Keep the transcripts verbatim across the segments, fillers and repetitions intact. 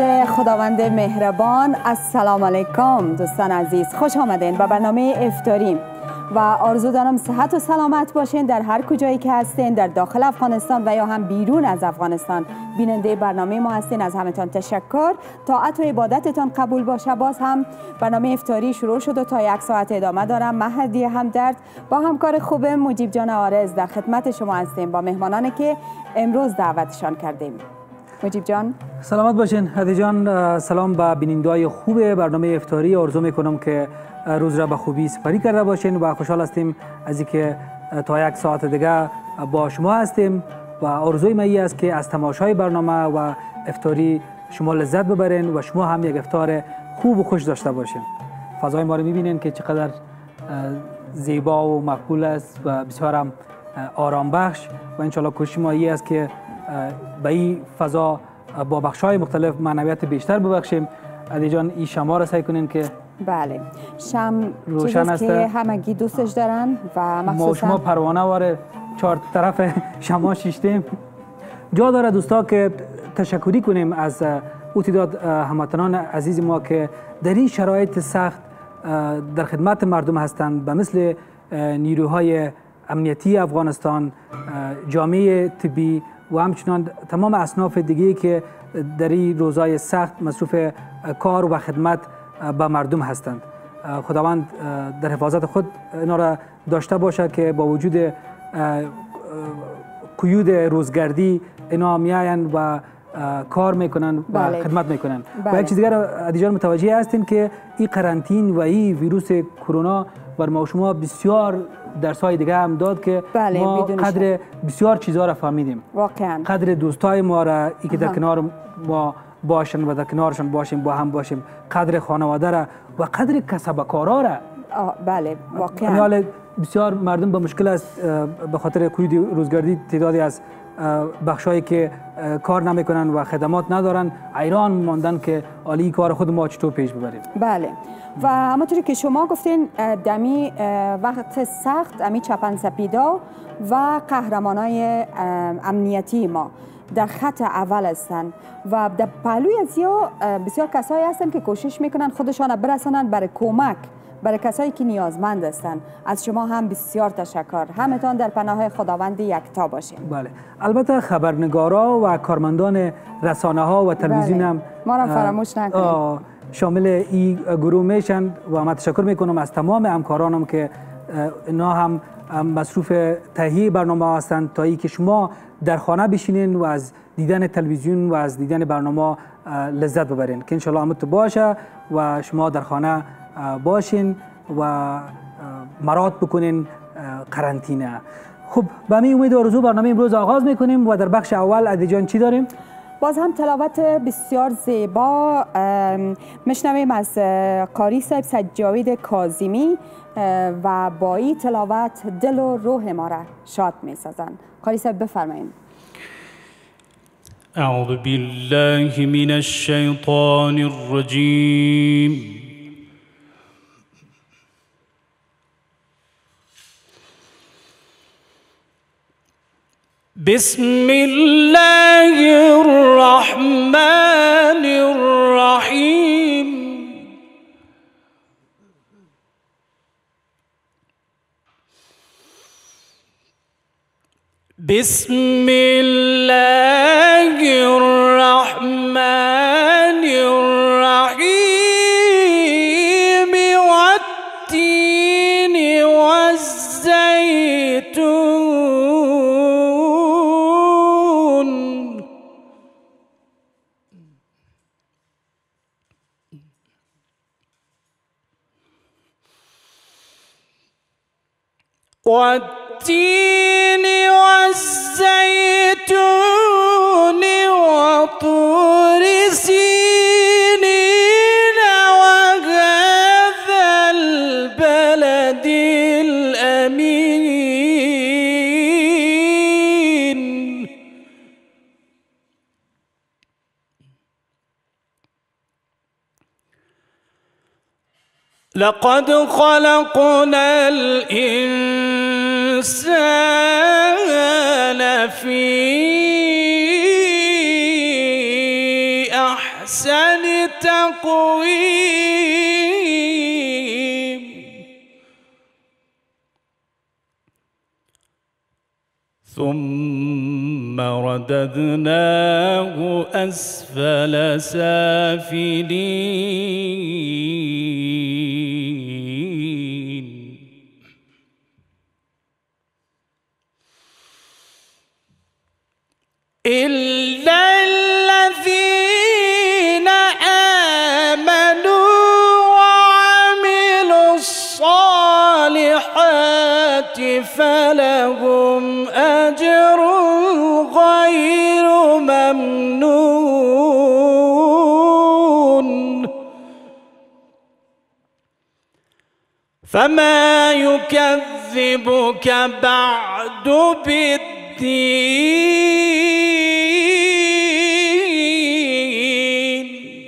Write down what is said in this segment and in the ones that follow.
درود خداوند مهربان. السلام علیکم دوستان عزیز، خوش آمدین به برنامه افطاری و آرزو دارم صحت و سلامت باشین در هر کجایی که هستین، در داخل افغانستان و یا هم بیرون از افغانستان بیننده برنامه ما هستین. از همتان تشکر. طاعت و عبادتتان قبول باشه. باز هم برنامه افطاری شروع شد و تا یک ساعت ادامه دارم. مهدی همدرد با همکار خوبم مجیب جان عارض در خدمت شما هستیم با مهمانانی که امروز دعوتشان کردیم. مجیب جان سلامت باشین. هدی جان سلام به بیننده‌های خوب برنامه افطاری. آرزو میکنم که روز را به خوبی سپری کرده باشین و خوشحال هستیم از اینکه تا یک ساعت دیگه با شما هستیم و آرزوی من است که از تماشای برنامه و افطاری شما لذت ببرین و شما هم یک افطار خوب و خوش داشته باشین. فضای ما رو میبینین که چقدر زیبا و مقبول است و بسیار هم آرام بخش و انشالله کوشش ما است که به این فضا با بخش‌های مختلف معنویت بیشتر ببخشیم. علی جان این شما را سعی کنین که بله شم روشن است که همگی دوستش دارن و مخصوصا ما شما پروانه واره چهار طرف شما شیشتیم. جا داره دوستا که تشکری کنیم از او تعداد هموطنان عزیز ما که در این شرایط سخت در خدمت مردم هستند، به مثل نیروهای امنیتی افغانستان، جامعه طبی و همچنان تمام اصناف دیگه که در این روزهای سخت مصروف کار و خدمت به مردم هستند. خداوند در حفاظت خود اینا را داشته باشه که با وجود قیود روزگردی اینا میاین و کار میکنن و بله. خدمت میکنن. بله. و یک چیز دیگر ادیجان متوجه هستین که این قرنطین و این ویروس کرونا بر ما شما بسیار درس‌های دیگه هم داد که بله، ما قدر بسیار چیزها را فهمیدیم. واقعا قدر دوستای ما را ای که در کنار ما باشن و در کنارشان باشیم، با هم باشیم، قدر خانواده را و قدر کسب کارا را. بله واقعا بسیار مردم به مشکل است به خاطر قید روزگردی. تعدادی از بخشایی که کار نمیکنن و خدمات ندارن ایران ماندن که عالی کار خود ما چطور پیش ببریم. بله و همونطوری که شما گفتین دمی وقت سخت امی چپن سپیدا و قهرمانای امنیتی ما در خط اول هستند و در پهلوی از یا بسیار کسایی هستند که کوشش میکنن خودشان برسانند برای کمک برای کسایی که نیازمند هستند. از شما هم بسیار تشکر. همتان در پناه خداوند یکتا باشین. بله البته خبرنگارا و کارمندان رسانه ها و تلویزیون هم ما را فراموش نکنید شامل این گروه میشن و من تشکر میکنم از تمام همکارانم که اینا هم مصروف تهیه برنامه هستند تا ای که شما در خانه بشینین و از دیدن تلویزیون و از دیدن برنامه لذت ببرین که انشالله همت باشه و شما در خانه باشین و مراد بکنین قرنطینه. خب به همین امید و آرزو برنامه امروز آغاز میکنیم و در بخش اول عدی جان چی داریم؟ باز هم تلاوت بسیار زیبا میشنویم از قاری صاحب سجاوید کاظمی و با این تلاوت دل و روح ما را شاد میسازند. قاری صاحب بفرمایید. اعوذ بالله من الشیطان الرجیم. بسم الله الرحمن الرحیم. بسم الله الرحمن الرحیم والتین والزیتون والتين والزيتون وطور سينين وهذا البلد الأمين. لقد خلقنا الإنسان في أحسن تقويم ثم رددناه أسفل سافلين إلا الذين آمنوا وعملوا الصالحات فلهم أجر غير ممنون فما يكذبك بعد بالدين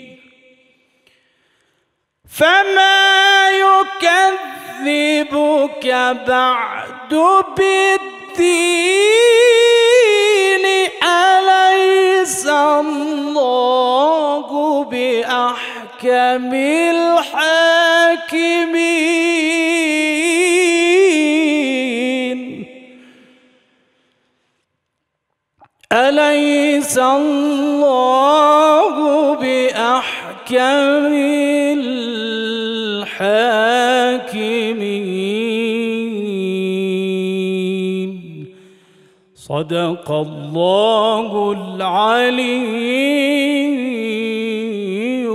فما يكذبك بعد بالدين أليس الله بأحكم الحاكمين أليس الله بأحكم الحاكمين صدق الله العلي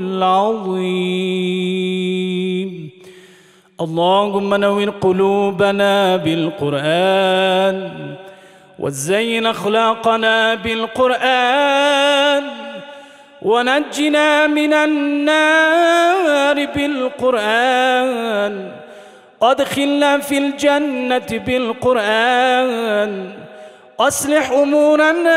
العظيم اللهم نور قلوبنا بالقرآن وزين أخلاقنا بالقرآن ونجنا من النار بالقرآن أدخلنا في الجنة بالقرآن أصلح أمورنا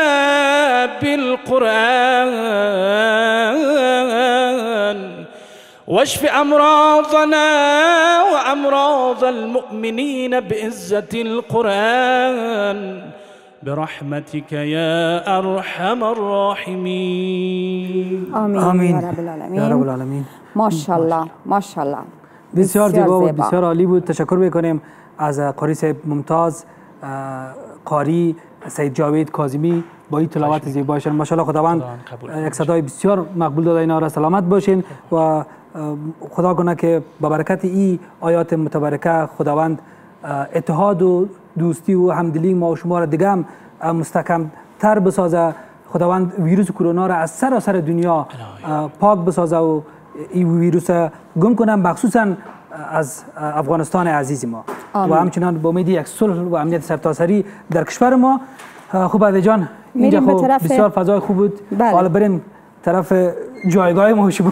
بالقرآن واشف أمراضنا وأمراض المؤمنين بعزة القرآن برحمتك يا أرحم الراحمين آمین, آمین. یا رب العالمین. یا رب العالمین. ماشاءالله ماشاءالله بسیار زیبا بود، بسیار عالی بود. تشکر میکنیم از قاری صاحب ممتاز، قاری سید جاوید کاظمی با این تلاوت زیبایشان. ماشاءالله خداوند یک صدای بسیار مقبول داده اینا را. سلامت باشین و خدا کنه که با برکت این آیات متبرکه خداوند اتحاد و دوستی و همدلی ما و شما را دیگه هم مستحکم تر بسازه. خداوند ویروس کرونا را از سراسر دنیا پاک بسازه و این ویروس گم کنه، مخصوصا از افغانستان عزیز ما. آمین. و همچنان با امید یک صلح و امنیت سرتاسری در کشور ما. خوب علی جان، اینجا خوب طرف... بسیار فضای خوب بود. بله. حالا بریم طرف جایگاه ما شما.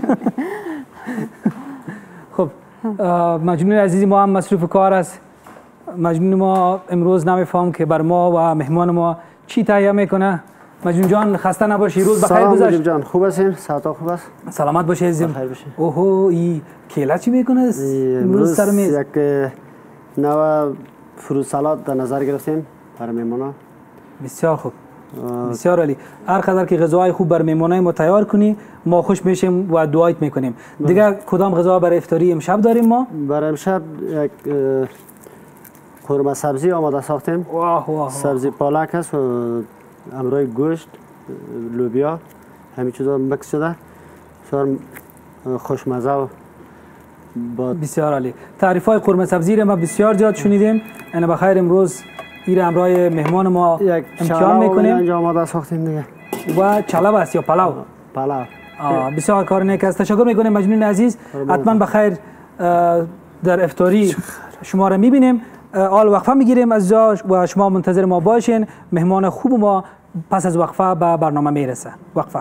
خب مجنون عزیز ما هم مصروف کار است. مجنون ما امروز نمیفهم که بر ما و مهمان ما چی تهیه میکنه. مجنون جان خسته نباشی، روز بخیر گذشت. سلام جان، خوب هستین؟ صحت‌ها خوب است؟ سلامت باشی عزیزم. بخیر باشی. اوهو، این کیلا چی میکنه امروز سر میز؟ یک نوع فروت سالاد در نظر گرفتیم برای مهمانا. بسیار خوب، بسیار عالی. هر قدر که غذاهای خوب بر مهمانای ما تیار کنی ما خوش میشیم و دعایت میکنیم. دیگه کدام غذا برای افطاری امشب داریم ما؟ برای امشب یک قورمه سبزی آماده ساختیم. واه واه. سبزی پالک است و همراه گوشت، لوبیا، همین چیزا مکس شده. بسیار خوشمزه و با بسیار عالی. تعریف های قورمه سبزی را ما بسیار زیاد شنیدیم. انا بخیر امروز این همراه مهمان ما امتحان میکنیم. اینجا آماده ساختیم دیگه. و چلو است یا پلاو؟ پلاو. بسیار کار نیک است. تشکر میکنیم مجنون عزیز. حتما بخیر در افطاری شما را میبینیم. آل وقفه میگیریم از جا و شما منتظر ما باشین. مهمان خوب ما پس از وقفه به برنامه میرسه. وقفه.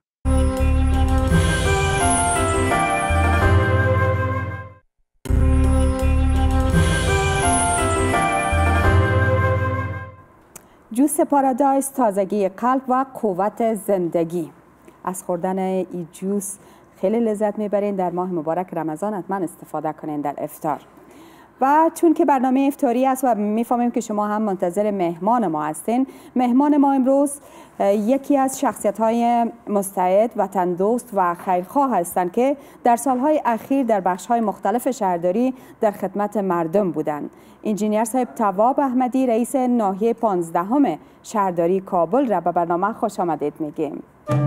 جوس پارادایس تازگی قلب و قوت زندگی. از خوردن این جوس خیلی لذت میبرین. در ماه مبارک رمضان حتما استفاده کنین در افطار. و چون که برنامه افطاری است و میفهمیم که شما هم منتظر مهمان ما هستین، مهمان ما امروز یکی از شخصیت‌های مستعد، وطن دوست و خیرخواه هستند که در سالهای اخیر در بخش‌های مختلف شهرداری در خدمت مردم بودند. انجینیر صاحب تواب احمدی، رئیس ناحیه پانزدهم شهرداری کابل را به برنامه خوش آمدید میگیم.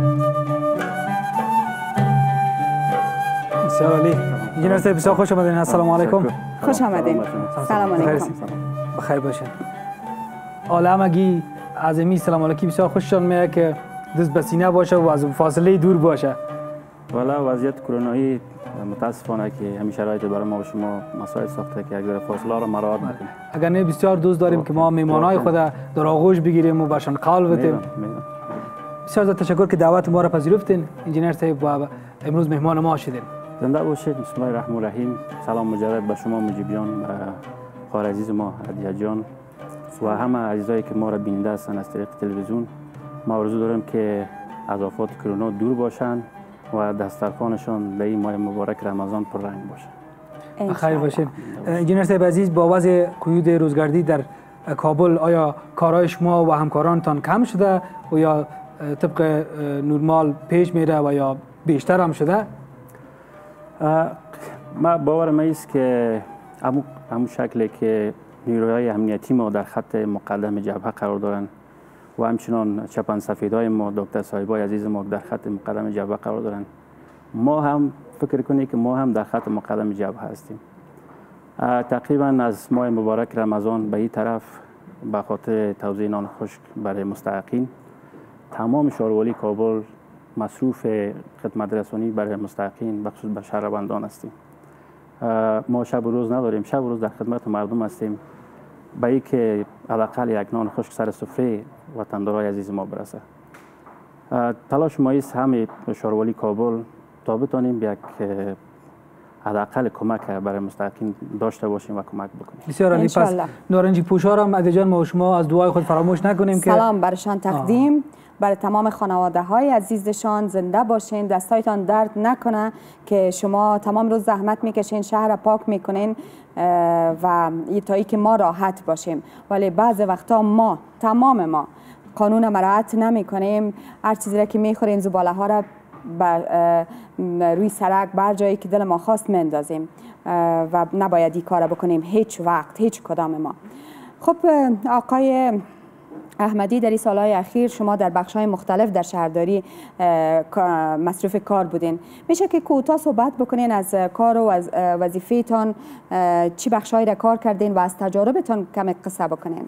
بسیار عالی. انجینیر صاحب بسیار خوش آمدین. السلام علیکم. خوش آمدین. سلام علیکم. بخیر باشین. عالمگی عظیمی سلام علیکی بسیار خوششان میاد که دست به سینه باشه و از فاصله دور باشه. والا وضعیت کرونایی متاسفانه که همین شرایط برای ما و شما مسائل ساخته که اگر فاصله را مراعات بکنیم. اگر نه بسیار دوست داریم که ما میمانای خود در آغوش بگیریم و برشان قال بدیم. بسیار زیاد تشکر که دعوت ما را پذیرفتین انجینیر صاحب و امروز مهمان ما شدین. زنده باشید. بسم الله الرحمن الرحیم. سلام مجدد به شما مجیب جان و خواهر عزیز ما هدیه جان و همه عزیزایی که ما را بیننده هستند از طریق تلویزیون. ما آرزو داریم که از آفات کرونا دور باشند و دسترخوانشان در این ماه مبارک رمضان پر رنگ باشه. خیر باشین. انجینیر صاحب عزیز، با وضع قیود روزگردی در کابل آیا کارهای شما و همکارانتان کم شده و یا طبق نورمال پیش میره و یا بیشتر هم شده؟ ما باورم است که همون شکلی که نیروهای امنیتی ما در خط مقدم جبهه قرار دارند و همچنان چپن سفیدهای ما دکتر صاحبای عزیز ما در خط مقدم جبهه قرار دارند، ما هم فکر کنیم که ما هم در خط مقدم جبهه هستیم. تقریبا از ماه مبارک رمضان به این طرف به خاطر توزیع نان خشک برای مستحقین تمام شهروالی کابل مصروف خدمت رسانی برای مستحقین بخصوص به شهروندان هستیم. ما شب و روز نداریم، شب و روز در خدمت مردم هستیم به این که حداقل یک نان خشک سر سفره وطندارای عزیز ما برسه. تلاش ما است همه شهروالی کابل تا بتانیم یک حداقل کمک برای مستحقین داشته باشیم و کمک بکنیم. بسیار عالی. پس نارنجی پوشا را هدیه جان ما و شما از دعای خود فراموش نکنیم که سلام برشان تقدیم آه. برای تمام خانواده های عزیزشان. زنده باشین، دستایتان درد نکنه که شما تمام روز زحمت میکشین، شهر پاک میکنین و تا که ما راحت باشیم، ولی بعض وقتا ما تمام ما قانون مراعات نمی کنیم. هر چیزی را که میخوریم زباله ها را بر روی سرک بر جایی که دل ما خواست مندازیم و نباید این کار بکنیم هیچ وقت، هیچ کدام ما. خب آقای احمدی، در این سالهای اخیر شما در بخش‌های مختلف در شهرداری مصروف کار بودین. میشه که کوتاه صحبت بکنین از کار و از وظیفه‌تان، چی بخش‌هایی را کار کردین و از تجاربتان کم قصه بکنین؟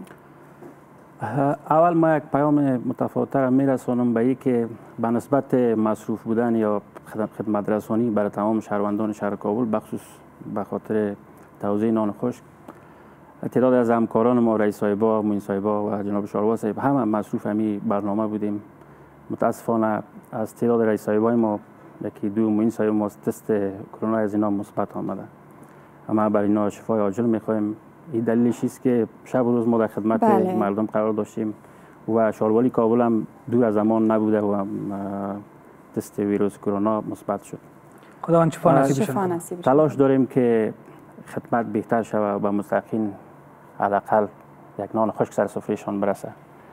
اول ما یک پیام متفاوت‌تر میرسونم به این که به نسبت مصروف بودن یا خدمت رسانی برای تمام شهروندان شهر کابل بخصوص به خاطر توزیع نان خشک، تعداد از همکاران ما، رئیس صاحبا، معین صاحبا و جناب شاروا صاحب همه مصروف همی برنامه بودیم. متاسفانه از تعداد رئیس صاحبای ما یکی دو معین صاحب ما تست کرونا از اینا مثبت آمده. اما برای اینا شفای عاجل می‌خوایم. این دلیلش است که شب و روز ما در خدمت بله. مردم قرار داشتیم و شهروالی کابل هم دور از زمان نبوده و تست ویروس کرونا مثبت شد. خداوند شفا نصیب بشه. تلاش داریم که خدمت بهتر شود و به مستحقین حداقل یک نان خشک سر سفرهشان برسه.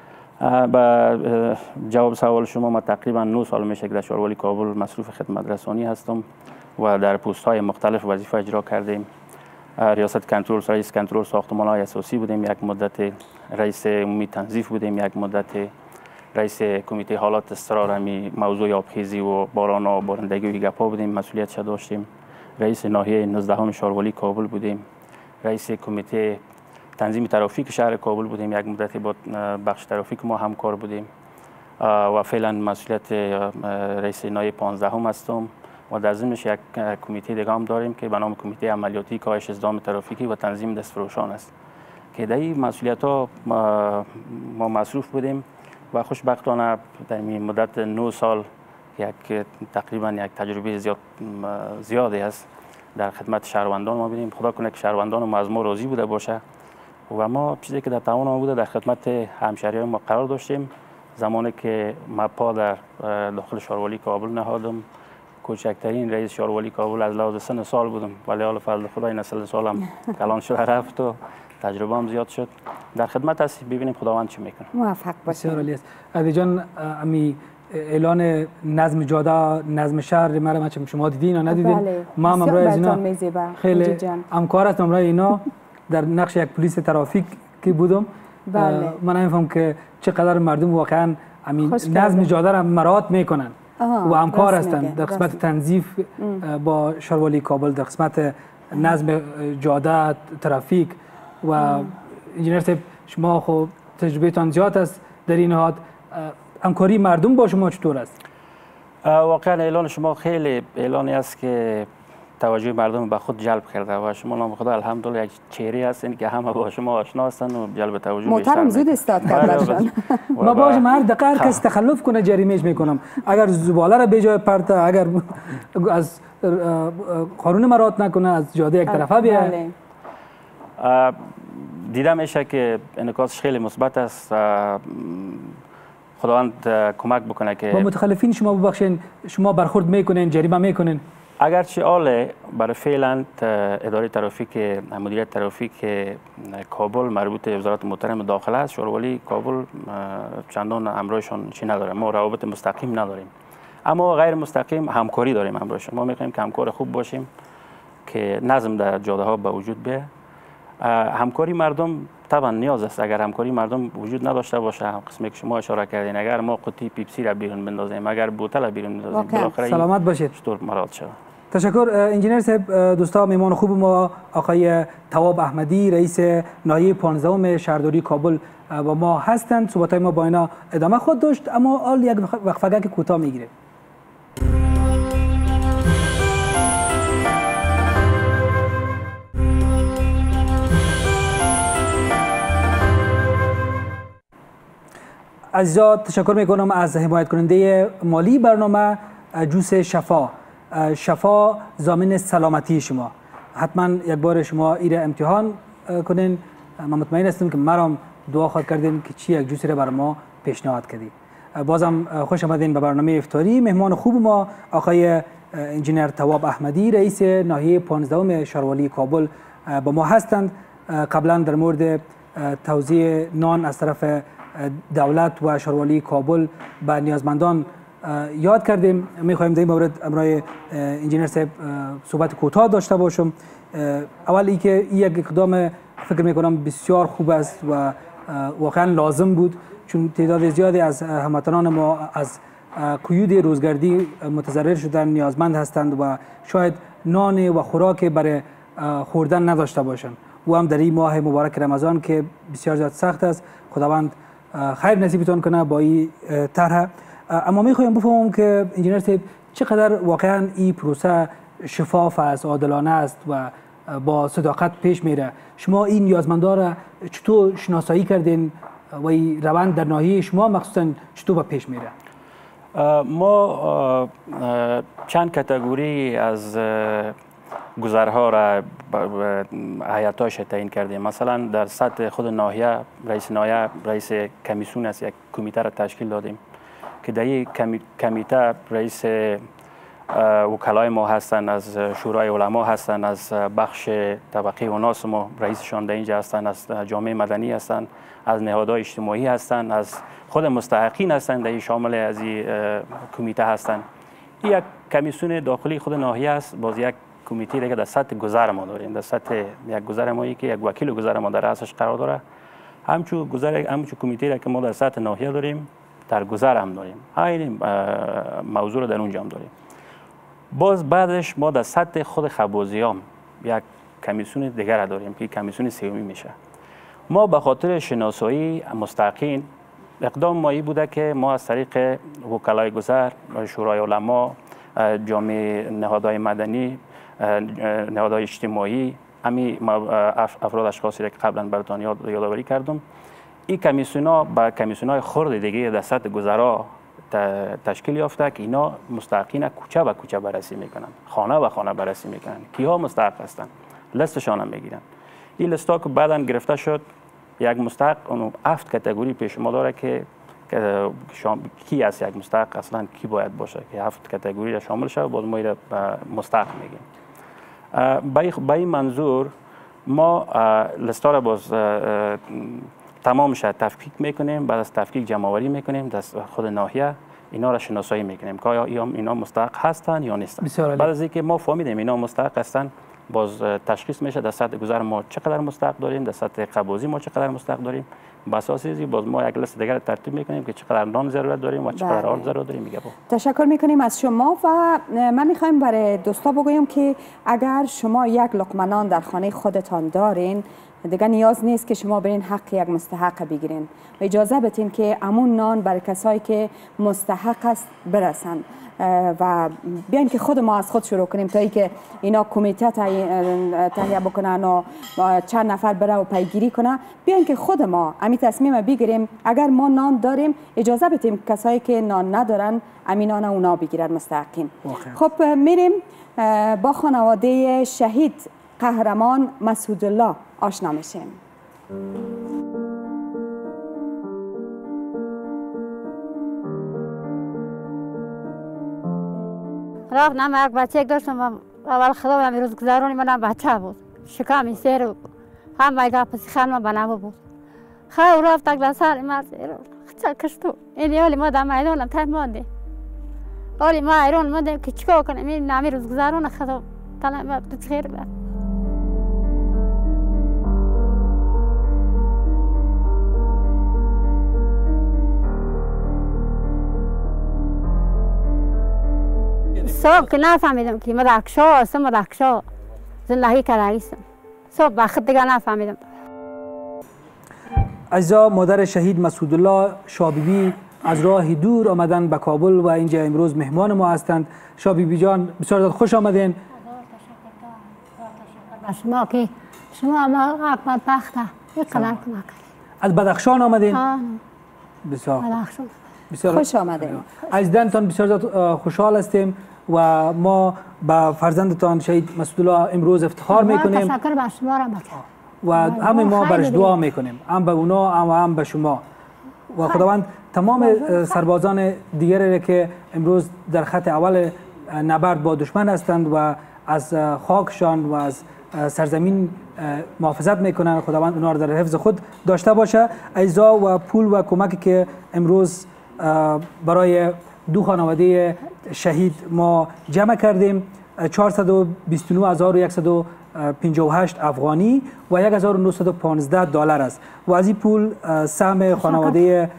با جواب سوال شما، ما تقریبا نه سال میشه که در شهروالی کابل مصروف خدمت رسانی هستم و در پست های مختلف وظیفه اجرا کردیم. ریاست کنترل، رئیس کنترل ساختمان های اساسی بودیم یک مدت، رئیس عمومی تنظیف بودیم یک مدت، رئیس کمیته حالات اضطرار همی موضوع آبخیزی و باران و بارندگی و گپا بودیم، مسئولیتش داشتیم. رئیس ناحیه نوزدهم شهروالی کابل بودیم، رئیس کمیته تنظیم ترافیک شهر کابل بودیم یک مدت، با بخش ترافیک ما همکار بودیم و فعلا مسئولیت رئیس ناحیه پانزدهم هستم و در ضمنش یک کمیته دیگه هم داریم که به نام کمیته عملیاتی کاهش ازدحام ترافیکی و تنظیم دستفروشان است که در این مسئولیت ها ما مصروف بودیم و خوشبختانه در این مدت نه سال یک تقریبا یک تجربه زیاد زیادی است در خدمت شهروندان ما بودیم. خدا کنه که شهروندان ما از ما راضی بوده باشه و ما چیزی که در توان ما بوده در خدمت همشهریان ما قرار داشتیم. زمانی که ما پا در داخل شهروالی کابل نهادم، کوچکترین رئیس شاروالی کابل از لحاظ سن سال بودم، ولی حالا فضل خدای نسل سالم کلان شده رفت و تجربه هم زیاد شد. در خدمت هستی، ببینیم خداوند چی میکنه. موفق باشید. بسیار عالی است. علی جان، امی اعلان نظم جاده، نظم شهر مرا شما دیدین یا ندیدین؟ بله. ما هم امروز اینا خیلی همکار هستم امروز اینا در نقش یک پلیس ترافیک کی بودم. بله. من نمیفهم که چقدر مردم واقعا همین نظم جاده را مراعات میکنن و همکار هستند در قسمت تنظیف با شاروالی کابل، در قسمت نظم جاده، ترافیک. و انجینر صاحب شما خب تجربه تان زیاد است در این نهاد، همکاری مردم با شما چطور است؟ واقعا اعلان شما خیلی اعلانی است که توجه مردم به خود جلب کرده و شما نام خدا الحمدلله یک چهره هستین که همه با شما آشنا هستن و جلب توجه بیشتر. محترم زود استاد کردن. ما باشه هر دقیقه هر کس تخلف کنه جریمهش میکنم. اگر زباله را به جای پرته، اگر از قانون مراعات نکنه، از جاده یک طرفه بیاد. دیده میشه که انعکاسش خیلی مثبت است. خداوند کمک بکنه که با متخلفین شما ببخشین شما برخورد میکنین، جریمه میکنین؟ اگرچه آله برای فعلا اداره ترافیک مدیریت ترافیک کابل مربوط به وزارت محترم داخله است، شاروالی کابل چندان امرایشان چی نداره، ما روابط مستقیم نداریم، اما غیر مستقیم همکاری داریم امرایشان. ما میخوایم که همکار خوب باشیم که نظم در جاده ها به وجود بیاد. همکاری مردم طبعا نیاز است. اگر همکاری مردم وجود نداشته باشه، قسمی که شما اشاره کردین، اگر ما قطی پیپسی را بیرون بندازیم، اگر بوتل را بیرون بندازیم، بالاخره سلامت باشید. چطور مراعات شود؟ تشکر انجینر صاحب. دوستا، میمان خوب ما آقای تواب احمدی، رئیس ناحیه پانزدهم شهرداری کابل با ما هستند. صحبت‌های ما با اینا ادامه خود داشت، اما حال یک وقفه که کوتاه میگیره. عزیزان، تشکر میکنم از حمایت کننده مالی برنامه جوس شفا. شفا ضامن سلامتی شما. حتما یک بار شما ایره امتحان کنین. من مطمئن هستم که مرام دعا خواهد کردین که چی یک جوسی را بر ما پیشنهاد کردی. بازم خوش آمدین به برنامه افطاری. مهمان خوب ما آقای انجینر تواب احمدی، رئیس ناحیه پانزدهم شاروالی کابل با ما هستند. قبلا در مورد توزیع نان از طرف دولت و شاروالی کابل به نیازمندان یاد کردیم. میخوایم در این مورد امروز انجینر صاحب صحبت کوتاه داشته باشم. اول ای که این یک اقدام فکر میکنم بسیار خوب است و واقعا لازم بود، چون تعداد زیادی از هموطنان ما از قیود روزگردی متضرر شدن، نیازمند هستند و شاید نان و خوراک برای خوردن نداشته باشند. و هم در این ماه مبارک رمضان که بسیار زیاد سخت است، خداوند خیر نصیبتان کنه با این طرح. اما میخوایم بفهمم که انجینر صاحب چقدر واقعا این پروسه شفاف است، عادلانه است و با صداقت پیش میره. شما این نیازمندان را چطور شناسایی کردین و این روند در ناحیه شما مخصوصا چطور به پیش میره؟ ما چند کاتگوری از گذرها را هیئت‌هاش تعیین کردیم. مثلا در سطح خود ناحیه رئیس ناحیه رئیس کمیسیون است، یک کمیته را تشکیل دادیم که در این کمیته رئیس وکلای ما هستند، از شورای علما هستند، از بخش طبقه اوناس ما رئیسشان در اینجا هستند، از جامعه مدنی هستند، از نهادهای اجتماعی هستند، از خود مستحقین هستند، در این شامل از این کمیته هستند. این یک کمیسیون داخلی خود ناحیه است. باز یک کمیته دیگه در سطح گذر ما داریم، در سطح یک گذر ما که یک وکیل گذر ما در رأسش قرار داره. همچون گذر همچون کمیته را که ما در سطح ناحیه داریم، در گذر هم داریم. همین موضوع رو در اونجا هم داریم. باز بعدش ما در سطح خود خبازیام یک کمیسیون دیگر داریم که کمیسیون سومی میشه. ما به خاطر شناسایی مستحقین اقدام مایی بوده که ما از طریق وکلای گذر، شورای علما، جامعه نهادهای مدنی، نهادهای اجتماعی، همین افراد اشخاصی را که قبلا براتون یادآوری کردم، این کمیسیون‌ها با کمیسیون‌های خرد دیگه در سطح گذرا تشکیل یافته که اینا مستحقین کوچه به کوچه بررسی میکنن، خانه به خانه بررسی میکنن، کیها مستحق هستند، لیستشان هم میگیرن. این لیستا که بعداً گرفته شد، یک مستحق اون هفت کاتگوری پیش ما داره که کی است یک مستحق اصلا کی باید باشه که هفت کاتگوری را شامل شود، باز ما را مستحق میگیم. به این منظور ما لیستا را باز تمامش تفکیک میکنیم، بعد از تفکیک جمع آوری میکنیم در خود ناحیه، اینا را شناسایی میکنیم که آیا اینا مستحق هستن یا نیستن. بعد از اینکه ما فهمیدیم اینا مستحق هستن، باز تشخیص میشه در سطح گذر ما چقدر مستحق داریم، در سطح قبوزی ما چقدر مستحق داریم. بر اساس این باز ما یک لیست دیگر ترتیب میکنیم که چقدر نان ضرورت داریم و چقدر آرد ضرورت داریم. میگه تشکر میکنیم از شما و من میخوایم برای دوستا بگویم که اگر شما یک لقمه نان در خانه خودتان دارین، دیگه نیاز نیست که شما برین حق یک مستحق بگیرین و اجازه بدین که امون نان برای کسایی که مستحق است برسن و بیاین که خود ما از خود شروع کنیم تا اینکه اینا کمیته تهیه بکنن و چند نفر بره و پیگیری کنه. بیاین که خود ما امی تصمیم بگیریم اگر ما نان داریم اجازه بدیم کسایی که نان ندارن امی نان اونا بگیرن مستحقین. خب میریم با خانواده شهید قهرمان مسعودالله آشنا میشیم. رفتم یک بچه داشتم، اول خدا بودم روز گذرانی منم بچه بود، شکمی سیر بود، هم بایگاه پسی خانم بنابه بود. خواهی رفت تک سر مرز ایران چه کشتو این اولی ما در میدانم تایم مانده، اولی ما ایران ماندیم که چکا کنیم. این نامی روز گذران خدا تلم بدت خیر بد. صبح که نفهمیدم که مدرکشا هستم، مدرکشا زندگی کردیستم. صبح بخت دیگه نفهمیدم. عزیزا، مادر شهید مسعودالله شابیبی از راه دور آمدن به کابل و اینجا امروز مهمان ما هستند. شابیبی جان بسیار خوش آمدین. شما که شما ما حکمت بخته یک قدر کمک کردید. از بدخشان آمدین؟ آه. بسیار بدخشان. بسیار خوش آمدین. از دیدنتان بسیار خوشحال هستیم و ما با فرزندتان شهید مسعودالله امروز افتخار میکنیم. تشکر به شما را بکنم. و همه ما برش دعا میکنیم، هم به اونا هم هم به شما و خداوند تمام سربازان دیگری که امروز در خط اول نبرد با دشمن هستند و از خاکشان و از سرزمین محافظت میکنند، خداوند اونا را در حفظ خود داشته باشه. عزا و پول و کمکی که امروز برای دو خانواده شهید ما جمع کردیم چهارصد و بیست و نه هزار و صد و پنجاه و هشت افغانی و یک هزار و نهصد و پانزده دلار است و از این پول سهم خانواده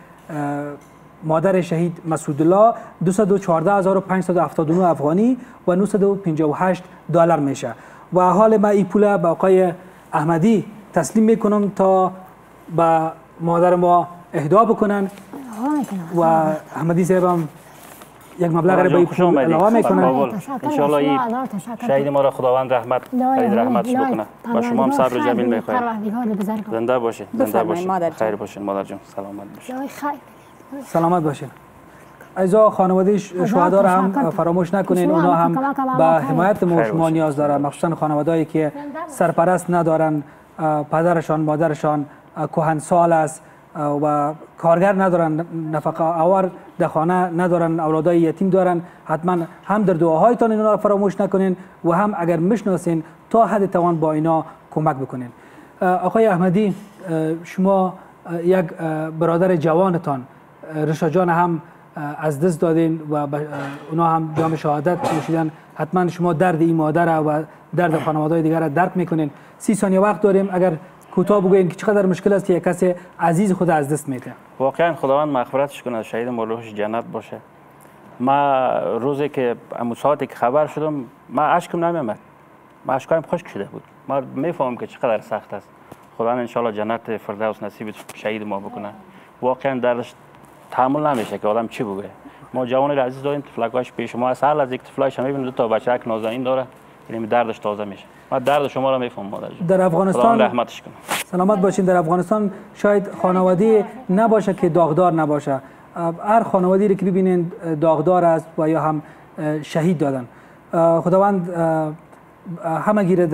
مادر شهید مسعودالله دویست و چهارده هزار و پانصد و هفتاد و نه افغانی و نهصد و پنجاه و هشت دلار میشه و حال ما این پول به آقای احمدی تسلیم میکنم تا به مادر ما اهدا بکنن و احمدی صاحب هم یک مبلغ را به پول علاوه میکنن. ان شاء الله این شهید ما را خداوند رحمت فرید رحمتش بکنه. با شما هم صبر جمیل میخوایم. زنده باشین، زنده باشین، خیر باشین مادر جان، سلامت باشین. سلامت باشین. عزیزا، خانواده شهدا را هم فراموش نکنین، اونا هم به حمایت ما شما نیاز دارن، مخصوصا خانوادهایی که سرپرست ندارن، پدرشان مادرشان کهنسال است و کارگر ندارن، نفقه آور در خانه ندارن، اولادای یتیم دارن. حتما هم در دعاهایتان اینا را فراموش نکنین و هم اگر میشناسین تا حد توان با اینا کمک بکنین. آقای احمدی، شما یک برادر جوانتان رشا جان هم از دست دادین و اونا هم جام شهادت نوشیدن. حتما شما درد این مادر و درد خانواده‌های دیگر را درک میکنین. سی ثانیه وقت داریم، اگر کوتاه بگوین که چقدر مشکل است که یک کسی عزیز خود از دست میده. واقعا خداوند مغفرتش کنه، شهید ما روحش جنت باشه. ما روزی که امو ساعتی که خبر شدم ما اشکم نمیامد، ما اشکایم خشک شده بود. ما میفهمم که چقدر سخت است. خداوند ان شاء الله جنت فردوس نصیب شهید ما بکنه. واقعا دردش تحمل نمیشه که آدم چی بگه. ما جوانی را عزیز داریم، طفلکاش پیش ما از هر از یک طفلایش میبینیم دو تا بچه یک نازنین داره، یعنی دردش تازه میشه. ما درد شما را میفهمم مادر جان. در افغانستان رحمتش کنه. سلامت باشین. در افغانستان شاید خانواده نباشه که داغدار نباشه. هر خانواده‌ای که ببینین داغدار است و یا هم شهید دادن. خداوند همه گیره در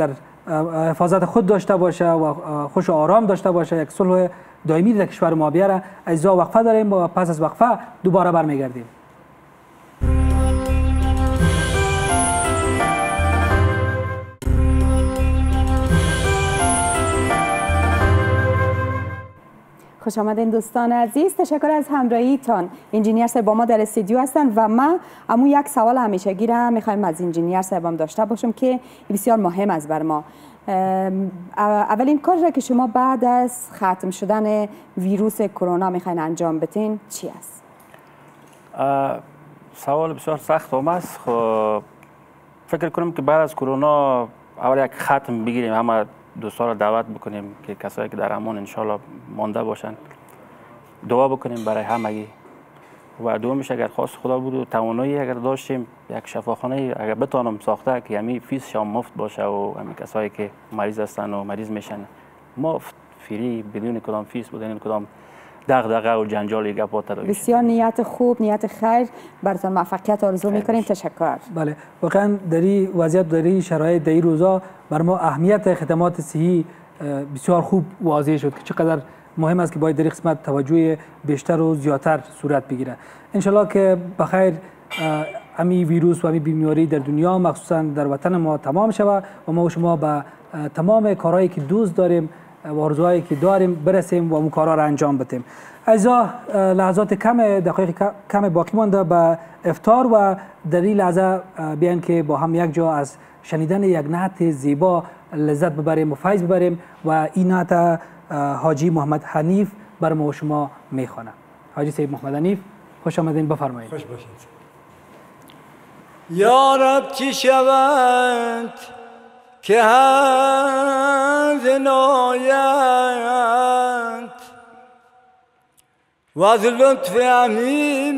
حفاظت خود داشته باشه و خوش و آرام داشته باشه، یک صلح دائمی در کشور ما بیاره. از وقفه داریم و پس از وقفه دوباره برمیگردیم. خوش آمدین دوستان عزیز، تشکر از همراهیتان. انجینیر صاحب با ما در استودیو هستن و ما امو یک سوال همیشگی را میخوایم از انجینیر صاحبم داشته باشم که بسیار مهم است بر ما. اولین کاری را که شما بعد از ختم شدن ویروس کرونا میخواین انجام بدین چی است؟ سوال بسیار سخت هم است. خب فکر کنم که بعد از کرونا اول یک ختم بگیریم، همه دوستان را دعوت بکنیم که کسایی که در امان انشالله مانده باشن دعا بکنیم برای همگی. و دومش اگر خواست خدا بود و توانایی اگر داشتیم یک شفاخانه اگر بتانم ساخته که همین فیس شام مفت باشه و همین کسایی که مریض هستن و مریض میشن مفت فری بدون کدام فیس بدون کدام دغدغه و جنجال گپات داشت. بسیار نیت خوب، نیت خیر، براتون موفقیت آرزو میکنیم. تشکر. بله واقعا در این وضعیت در این شرایط در این روزا بر ما اهمیت خدمات صحی بسیار خوب واضح شد که چقدر مهم است که باید در این قسمت توجه بیشتر و زیادتر صورت بگیره. انشالله که بخیر امی ویروس و امی بیماری در دنیا مخصوصا در وطن ما تمام شود و ما و شما به تمام کارهایی که دوست داریم و آرزوهایی که داریم برسیم و اون کارها را انجام بدیم. عزیزا لحظات کم دقایق کم باقی مانده به افطار و در این لحظه بیان که با هم یک جا از شنیدن یک نعت زیبا لذت ببریم و فیض ببریم و این نعت حاجی محمد حنیف بر ما و شما میخوانه. حاجی سید محمد حنیف خوش آمدین، بفرمایید. خوش باشید. یا رب چی شود که از عنایت و از لطف عمیم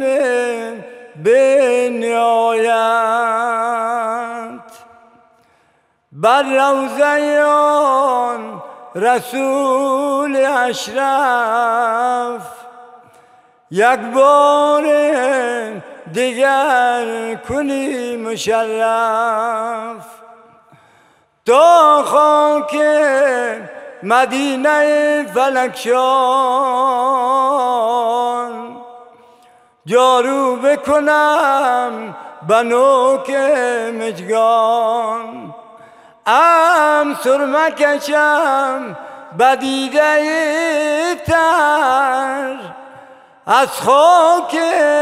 بنیایت بر روضه آن رسول اشرف یک بار دیگر کنی مشرف تا خاک مدینه فلکشان جارو بکنم بنوک مجگان ام سرمه کشم بدیده تر از خاک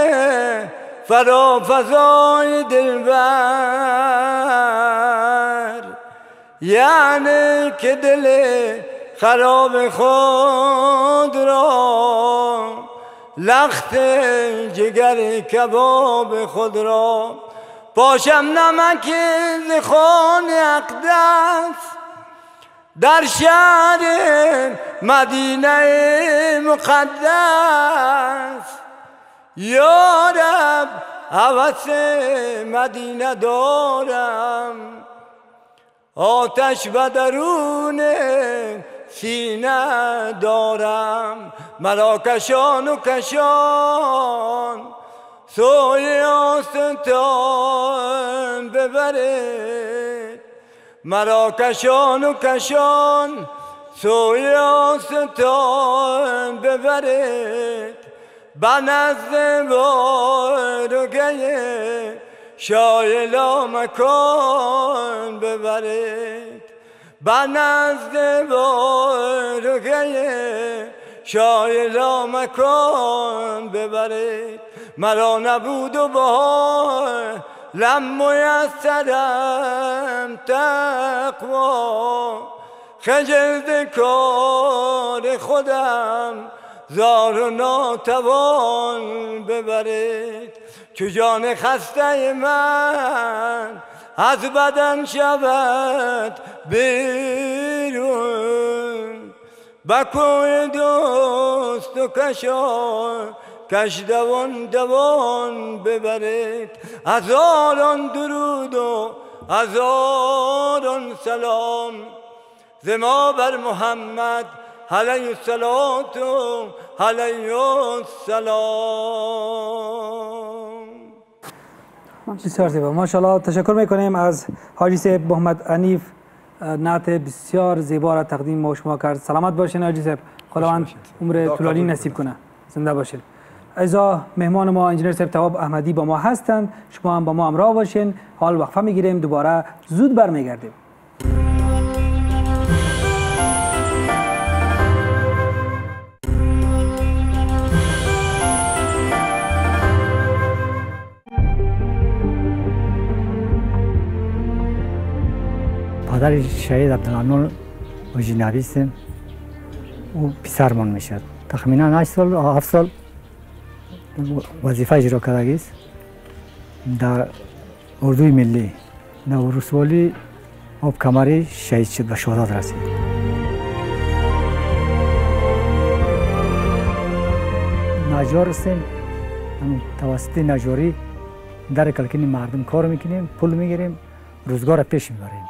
فرافضای دلبر یعنی که دل خراب خود را لخت جگر کباب خود را پاشم نمک زخان اقدس در شهر مدینه مقدس یا رب هوس مدینه دارم آتش به درون سینه دارم مرا کشان و کشان سوی آستان ببرید مرا کشان و کشان سوی آستان ببرید به نزد بارگه شایلا مکان ببرید به نزد بارگه شایلا مکان ببرید مرا نبود و بار لم میسرم تقوا خجل کار خودم زار و ناتوان ببرید چو جان خسته من از بدن شود بیرون به کوی دوست و کشان کش دوان دوان ببرید هزاران درود و هزاران سلام ز ما بر محمد علیه الصلاة علیه السلام. بسیار زیبا، ماشاءالله. تشکر میکنیم از حاجی صاحب محمد حنیف نعت بسیار زیبا را تقدیم ما شما کرد. سلامت باشین حاجی صاحب، خداوند عمر طولانی نصیب کنه. زنده باشین. ایزا مهمان ما انجینر صاحب تواب احمدی با ما هستند، شما هم با ما همراه باشین. حال وقفه میگیریم، دوباره زود برمیگردیم. پدر شهید عبدالمنان حاجی نبی هستیم. او پسرمان میشد. تخمینا هشت سال هفت سال وظیفه اجرا کرده است در اردوی ملی. در ولسوالی آب کمری شهید شد، به شهادت رسید. نجار هستیم. توسط نجاری در کلکین مردم کار میکنیم، پول میگیریم، روزگار پیش میبریم.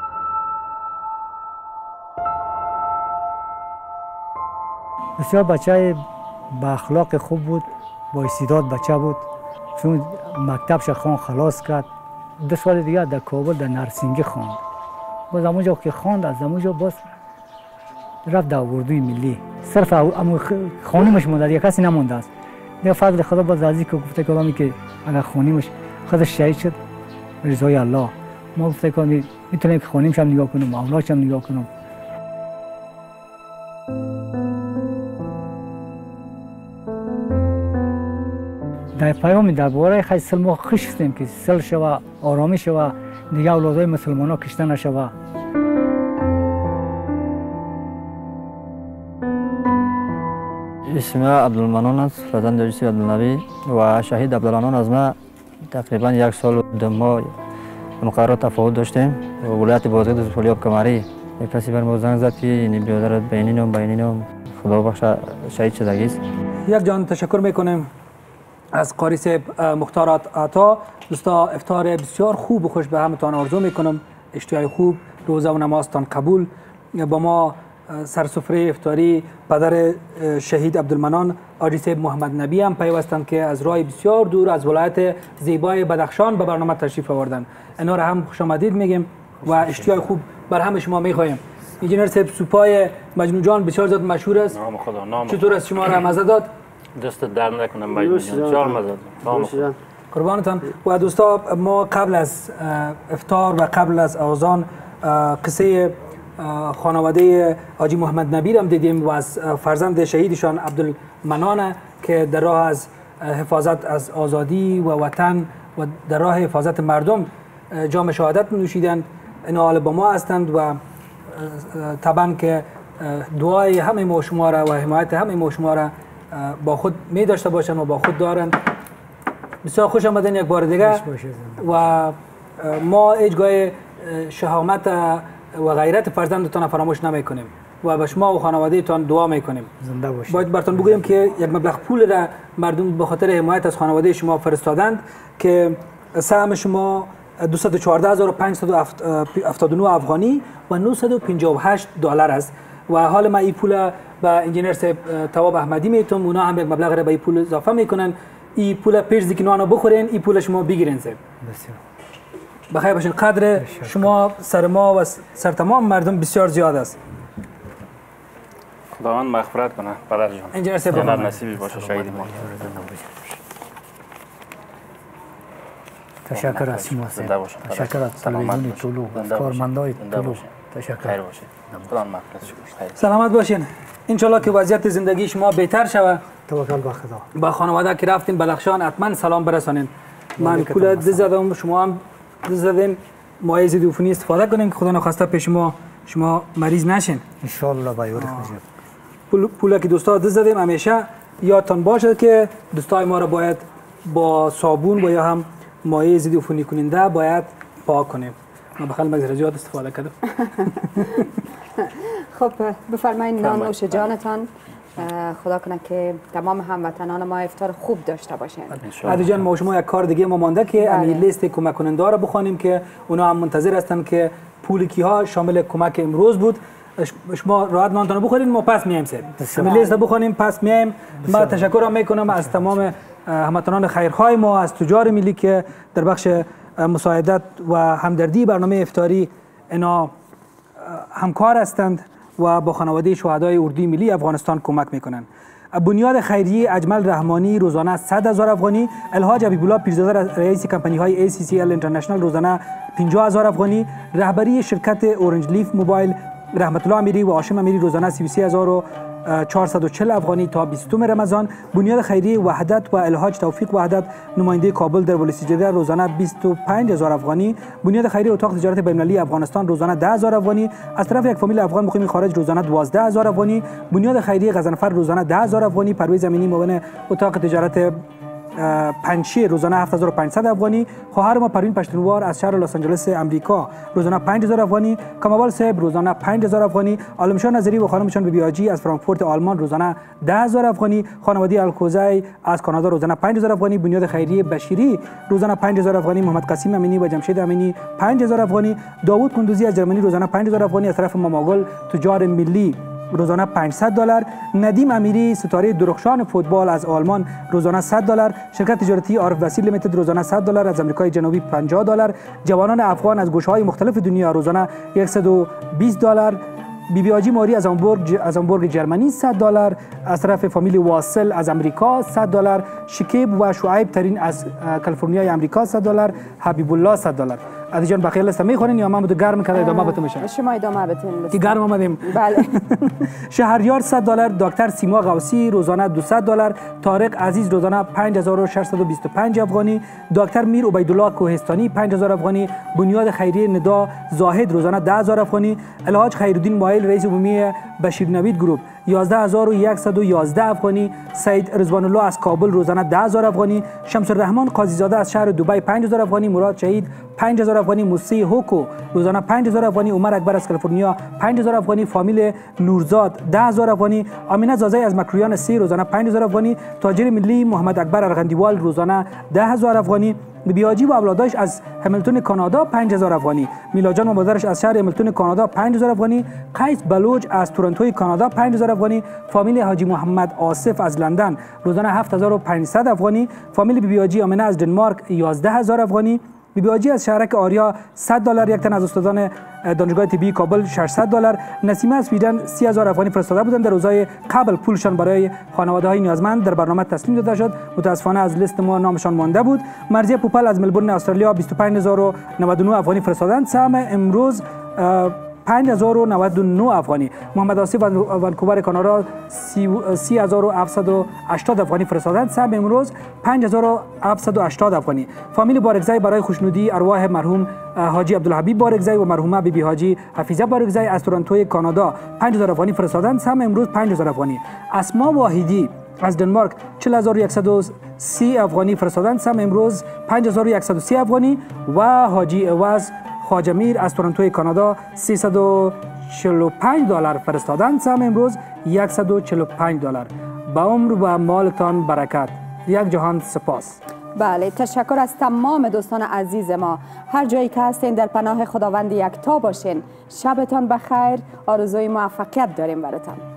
بسیار بچه با اخلاق خوب بود، با استعداد بچه بود. چون مکتبش خواند خلاص کرد، دو سال دیگه در کابل در نرسینگی خواند. باز همونجا که خواند، از همونجا باز رفت در اردوی ملی. صرف خانیمش مونده، دیگه کسی نمونده است. دیگه فضل خدا باز ازی که گفته کلامی که اگر خانیمش خودش شهید شد رضای الله، ما گفته کلامی میتونیم که خانیمش هم نگاه کنم، اولادش هم نگاه کنم. در پیام درباره خیلی سل ما خوش هستیم که سل شوه، آرامی شوه، دیگه اولادای مسلمان ها کشته نشوه. اسم عبدالمنان است، فرزند یوسف عبدالنبی و شهید عبدالمنان از ما تقریبا یک سال و دو ماه مقررات تفاوت داشتیم. ولایت بازگشت ولسوالی آب کمری یک کسی بر ما زنگ زد که این برادر بینینم بینینم خدا بخش شهید شدگی است. یک جان تشکر میکنیم از قاری صاحب مختارات عطا. دوستا افطار بسیار خوب و خوش به همتان آرزو میکنم. اشتهای خوب، روزه و نمازتان قبول. با ما سرسفره افطاری پدر شهید عبدالمنان حاجی صاحب محمد نبی هم پیوستند که از راه بسیار دور از ولایت زیبای بدخشان به برنامه تشریف آوردن. اینا را هم خوش آمدید میگیم و اشتهای خوب بر همه شما میخوایم. انجینر صاحب سوپای مجنون جان بسیار زیاد مشهور است. نام خدا، نام چطور است شما را مزه داد؟ دست در نکنم مجنون جان، بسیار مزه داد. قربانتان. و دوستا ما قبل از افطار و قبل از اذان قصه خانواده حاجی محمد نبی هم دیدیم و از فرزند شهیدشان عبدالمنان که در راه از حفاظت از آزادی و وطن و در راه حفاظت مردم جام شهادت نوشیدند. اینا حال با ما هستند و طبعا که دعای همه ما شما را و حمایت همه ما شما را با خود می داشته باشند و با خود دارند. بسیار خوش آمدین یک بار دیگه و ما هیچگاه شهامت و غیرت فرزندتان فراموش نمی کنیم و به شما و خانواده تان دعا می کنیم. زنده باشید. باید براتون بگویم که یک مبلغ پول را مردم به خاطر حمایت از خانواده شما فرستادند که سهم شما دویست و چهارده هزار و پانصد و هفتاد و نه افغانی و نهصد و پنجاه و هشت دلار است و حال ما این پول به انجینر صاحب تواب احمدی میتونم، اونا هم یک مبلغ را به این پول اضافه میکنن. این پول پیش که نانو بخورین، این پول شما بگیرین صاحب. بسیار بخیر باشین. قدر شما سر ما و سر تمام مردم بسیار زیاد است. خداوند مغفرت کنه پدر جان. انجینر صاحب جنت نصیب باشه شهید ما. تشکر از شما صاحب. تشکر از تلویزیون طلوع، کارمندای طلوع. تشکر. خیر باشید. خداوند مغفرت کنه. سلامت باشین. ان شاء الله که وضعیت زندگی شما بهتر شود. توکل به خدا. با خانواده که رفتین بدخشان حتما سلام برسانین. من پول دز زدم، شما هم دز زدین. ما از عفونی استفاده کنیم که خدا نخواسته پیش ما شما مریض نشین. ان شاء الله با یاری خوشید. پول پولا که دوستا دز زدیم همیشه یادتان باشه که دوستای ما را باید با صابون و یا هم مایع ضد عفونی کننده باید پاک کنیم. ما بخل مگذره زیاد استفاده کردم. خب بفرمایید نان نوش جانتان. خدا کنه که تمام هموطنان ما افطار خوب داشته باشند. عادی جان ما شما یک کار دیگه ما مانده که این لیست کمک کننده را بخوانیم که اونا هم منتظر هستن که پول کیها شامل کمک امروز بود. شما راحت نانتون بخورین، ما پس میایم سر. همین لیست بخوانیم پس میایم. ما تشکر میکنم از تمام هموطنان خیرخواه ما، از تجار ملی که در بخش مساعدت و همدردی برنامه افطاری اینا همکار هستند و با خانواده شهدای اردوی ملی افغانستان کمک میکنند. بنیاد خیریه اجمل رحمانی روزانه صد هزار افغانی، الحاج حبیبالله پیرزاده رئیس کمپانی های ای سی سی ال اینترنشنال روزانه پنجاه هزار افغانی، رهبری شرکت اورنج لیف موبایل رحمت الله امیری و هاشم امیری روزانه سی و سه هزار و چهارصد و چهل افغانی تا بیستم رمضان. بنیاد خیریه وحدت و الحاج توفیق وحدت نماینده کابل در ولی سجاده روزانه بیست و پنج هزار افغانی. بنیاد خیریه اتاق تجارت بین‌المللی افغانستان روزانه ده هزار افغانی. از طرف یک فامیل افغان مقیم خارج روزانه دوازده هزار افغانی. بنیاد خیریه غضنفر روزانه ده هزار افغانی. پرویز امینی معاون اتاق تجارت پنجشیر روزانه هفت هزار و پانصد افغانی. خواهر ما پروین پشتونوار از شهر لس آنجلس امریکا روزانه پنج هزار افغانی. کمال صاحب روزانه پنج هزار افغانی. عالمشاه نظری و خانمشان بیبی آجی از فرانکفورت آلمان روزانه ده هزار افغانی. خانواده الکوزی از کانادا روزانه پنج هزار افغانی. بنیاد خیریه بشیری روزانه پنج هزار افغانی. محمد قاسم امینی و جمشید امینی پنج هزار افغانی. داوود کندوزی از جرمنی روزانه پنج هزار افغانی. از طرف ماماگل تجار ملی روزانه پانصد دلار. ندیم امیری ستاره درخشان فوتبال از آلمان روزانه صد دلار. شرکت تجارتی عارف وسیل لیمیتد روزانه صد دلار. از آمریکای جنوبی پنجاه دلار. جوانان افغان از گوشه‌های مختلف دنیا روزانه صد و بیست دلار. بی بی آجی ماری از هامبورگ از هامبورگ جرمنی صد دلار. از طرف فامیل واصل از امریکا صد دلار. شکیب و شعیب ترین از کالیفرنیا امریکا صد دلار. حبیب الله صد دلار. عادی جان بخیر لست میخونین یا من بود گرم کرده ادامه بتون میشه؟ شما ادامه بتین که گرم آمدیم. بله. شهریار صد دلار. دکتر سیما غوثی روزانه دویست دلار. طارق عزیز روزانه پنج هزار و ششصد و بیست و پنج افغانی. دکتر میر عبیدالله کوهستانی پنج هزار افغانی. بنیاد خیریه ندا زاهد روزانه ده هزار افغانی. الحاج خیرالدین مایل رئیس عمومی بشیر نوید گروپ یازده هزار و صد و یازده افغانی. سید رضوان الله از کابل روزانه ده هزار افغانی. شمس الرحمن قاضی زاده از شهر دبی پنج هزار افغانی. مراد شهید پنج هزار افغانی. موسی هوکو روزانه پنج هزار افغانی. عمر اکبر از کالیفرنیا پنج هزار افغانی. فامیل نورزاد ده هزار افغانی. آمینه زازی از مکرویان سی روزانه پنج هزار افغانی. تاجر ملی محمد اکبر ارغندیوال روزانه ده هزار افغانی. بیاجی و اولادش از همیلتون کانادا پنج هزار افغانی. میلاجان و مادرش از شهر همیلتون کانادا پنج هزار افغانی. قیس بلوچ از تورنتوی کانادا پنج هزار افغانی. فامیل حاجی محمد آصف از لندن روزانه هفت هزار و پانصد افغانی. فامیل بیاجی آمنه از دنمارک یازده هزار افغانی. بیاجی از شهرک آریا صد دلار. یک تن از استادان دانشگاه طبی کابل ششصد دلار. نسیمه از سویدن سی هزار افغانی فرستاده بودند. در روزهای قبل پولشان برای خانواده های نیازمند در برنامه تسلیم داده شد. متاسفانه از لیست ما نامشان مانده بود. مرزی پوپل از ملبورن استرالیا بیست و پنج هزار و نود و نه افغانی فرستادند. سهم امروز پنج هزار و نود و نه افغانی. محمد آصف از ونکوور کانادا سی هزار و هفتصد و هشتاد افغانی فرستادند. سهم امروز پنج هزار و هفتصد و هشتاد افغانی. فامیل بارگزی برای خوشنودی ارواح مرحوم حاجی عبدالحبیب بارگزی و مرحومه بیبی حاجی حفیظه بارگزی از تورنتوی کانادا پنج هزار افغانی فرستادند. سهم امروز پنج هزار افغانی. اسما واحدی از دنمارک چهل هزار و صد و سی افغانی فرستادند. سهم امروز پنج هزار و صد و سی افغانی. و حاجی عوض خواجه میر از تورنتوی کانادا سیصد و چهل و پنج دلار فرستادند. سهم امروز صد و چهل و پنج دلار. با عمر و مالتان برکت. یک جهان سپاس. بله، تشکر از تمام دوستان عزیز ما. هر جایی که هستین در پناه خداوند یکتا باشین. شبتان بخیر. آرزوی موفقیت داریم براتان.